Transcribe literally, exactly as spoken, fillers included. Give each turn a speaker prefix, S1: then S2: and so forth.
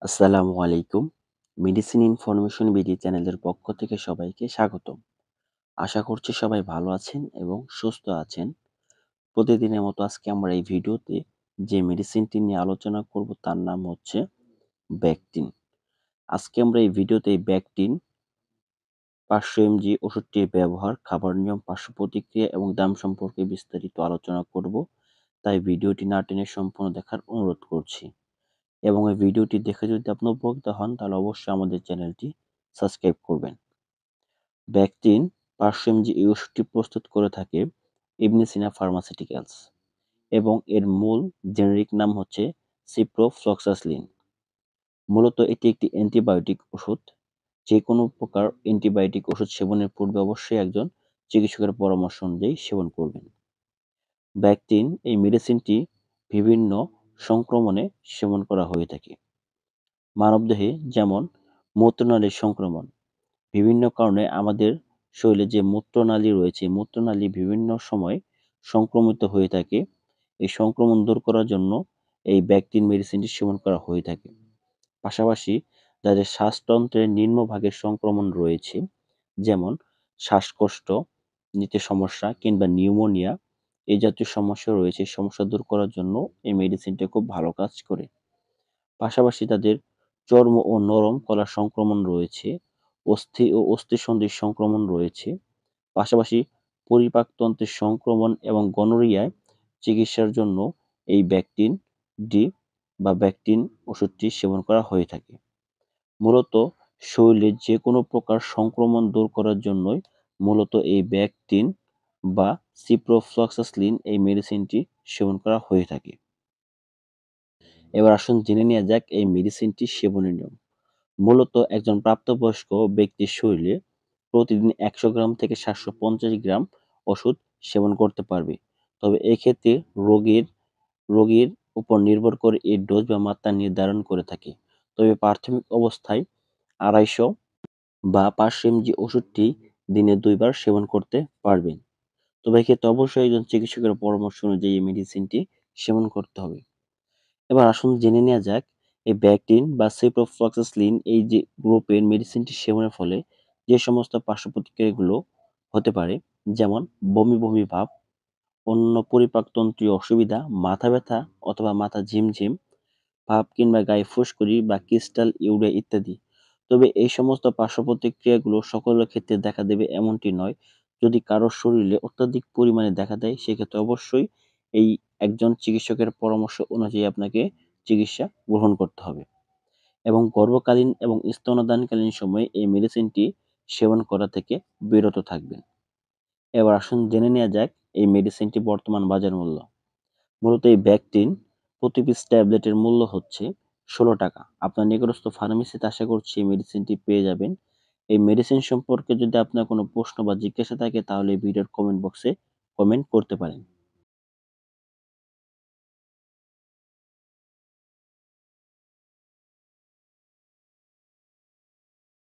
S1: আসসালামু আলাইকুম। Medicine information BD চ্যানেলের পক্ষ থেকে সবাইকে স্বাগতম। আশা করছি সবাই ভালো আছেন এবং সুস্থ আছেন। প্রতিদিনের মতো আজকে আমরা এই ভিডিওতে যে মেডিসিনটি নিয়ে আলোচনা করব তার নাম হচ্ছে ব্যাকটিন। আজকে আমরা এই ভিডিওতে এই ব্যাকটিন পাঁচশো এমজি ওষুধটির ব্যবহার, খাবার নিয়ম, পার্শ্ব প্রতিক্রিয়া এবং দাম সম্পর্কে বিস্তারিত আলোচনা করব। তাই ভিডিওটি না টেনে সম্পূর্ণ দেখার অনুরোধ করছি। এবং এই ভিডিওটি দেখে যদি আপনি উপকৃত হন তাহলে অবশ্যই আমাদের চ্যানেলটি সাবস্ক্রাইব করবেন। ব্যাকটিন পাঁচশো এমজি এই ওষুধটি প্রস্তুত করে থাকে ইবনে সিনা ফার্মাসিউটিক্যালস এবং এর মূল জেনেরিক নাম হচ্ছে সিপ্রোফ্লক্সাসিন। মূলত এটি একটি অ্যান্টিবায়োটিক ওষুধ। যে কোনো প্রকার অ্যান্টিবায়োটিক ওষুধ সেবনের পূর্বে অবশ্যই একজন চিকিৎসকের পরামর্শ অনুযায়ী সেবন করবেন। ব্যাকটিন এই মেডিসিনটি বিভিন্ন সংক্রমণে সেবন করা হয়ে থাকে। মানবদেহে যেমন মূত্রনালীর সংক্রমণ, বিভিন্ন কারণে আমাদের শরীরে যে মূত্রনালী রয়েছে, মূত্রনালী বিভিন্ন সময় সংক্রমিত হয়ে থাকে। এই সংক্রমণ দূর করার জন্য এই ব্যাকটিন মেডিসিনটি সেবন করা হয়ে থাকে। পাশাপাশি যাদের শ্বাসতন্ত্রের নিম্নভাগের সংক্রমণ রয়েছে, যেমন শ্বাসকষ্ট নিতে সমস্যা কিংবা নিউমোনিয়া, এই জাতীয় সমস্যা রয়েছে, এই সমস্যা দূর করার জন্য এই মেডিসিনটি খুব ভালো কাজ করে। পাশাপাশি তাদের চর্ম ও নরম কলার সংক্রমণ রয়েছে, অস্থি ও অস্থিসন্ধির সংক্রমণ রয়েছে। পাশাপাশি পরিপাকতন্ত্রের সংক্রমণ এবং গনোরিয়ায় চিকিৎসার জন্য এই ব্যাকটিন ডি বা ব্যাকটিন ওষুধটি সেবন করা হয়ে থাকে। মূলত শরীরে যে কোনো প্রকার সংক্রমণ দূর করার জন্যই মূলত এই ব্যাকটিন বা সিপ্রোফ্লক্সাসিন এই মেডিসিনটি সেবন করা হয়ে থাকে। এবার আসুন জেনে নেওয়া যাক এই মেডিসিনটি সেবনের নিয়ম। মূলত একজন প্রাপ্তবয়স্ক ব্যক্তির শরীরে প্রতিদিন একশো গ্রাম থেকে সাতশো পঞ্চাশ গ্রাম ওষুধ সেবন করতে পারবে। তবে এক্ষেত্রে রোগীর রোগীর উপর নির্ভর করে এর ডোজ বা মাত্রা নির্ধারণ করে থাকে। তবে প্রাথমিক অবস্থায় আড়াইশো বা পাঁচশো এমজি ওষুধটি দিনে দুইবার সেবন করতে পারবেন। তবে এক্ষেত্রে অবশ্যই একজন চিকিৎসকের পরামর্শ অনুযায়ী এই মেডিসিনটি সেবন করতে হবে। এবার আসুন জেনে নেওয়া যাক এই ব্যাকটিন বা সিপ্রোফ্লক্সাসিন এই যে গ্রুপের মেডিসিনটি সেবনের ফলে যে সমস্ত পার্শ্ব প্রতিক্রিয়াগুলো হতে পারে, যেমন বমি বমি ভাব, অন্য পরিপাকতন্ত্রীয় অসুবিধা, মাথা ব্যথা অথবা মাথা ঝিমঝিম ভাব কিংবা গায়ে ফুসকুড়ি বা ক্রিস্টাল ইউরিয়া ইত্যাদি। তবে এই সমস্ত পার্শ্ব প্রতিক্রিয়াগুলো সকলের ক্ষেত্রে দেখা দেবে এমনটি নয়। যদি কারোর শরীরে অত্যাধিক পরিমাণে দেখা দেয় সেক্ষেত্রে অবশ্যই এই একজন চিকিৎসকের পরামর্শ অনুযায়ী আপনাকে চিকিৎসা গ্রহণ করতে হবে এবং গর্ভকালীন এবং স্তন্যদানকালীন সময়ে এই মেডিসিনটি সেবন করা থেকে বিরত থাকবেন। এবার আসুন জেনে নেওয়া যাক এই মেডিসিনটি বর্তমান বাজার মূল্য। মূলত এই ব্যাকটিন প্রতি পিস ট্যাবলেটের মূল্য হচ্ছে ষোলো টাকা। আপনার নিকটস্থ ফার্মেসিতে আশা করছি এই মেডিসিনটি পেয়ে যাবেন। এই মেডিসিন সম্পর্কে যদি আপনার কোনো প্রশ্ন বা জিজ্ঞাসা থাকে তাহলে এই ভিডিওর কমেন্ট বক্সে কমেন্ট করতে পারেন।